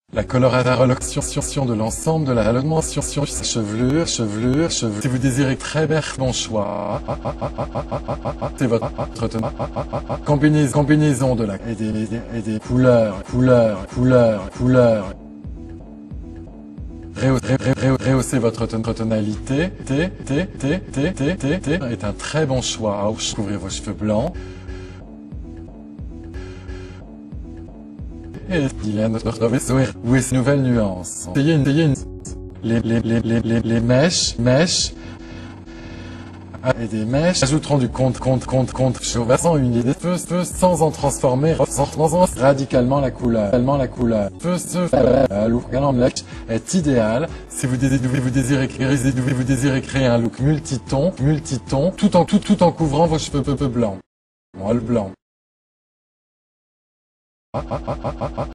La coloration de l'ensemble de la augmentation chevelure. Si vous désirez très bon choix. C'est votre combinaison de la et des couleurs. Rehausser votre tonalité. Est un très bon choix. Couvrez vos cheveux blancs. Et il y a notre nouvelle nuance. Les mèches et des mèches ajouteront du compte chauffant une idée de feu sans en transformer radicalement la couleur. Est idéal si vous désirez créer un look multiton tout en couvrant vos cheveux blancs. Moi le blanc.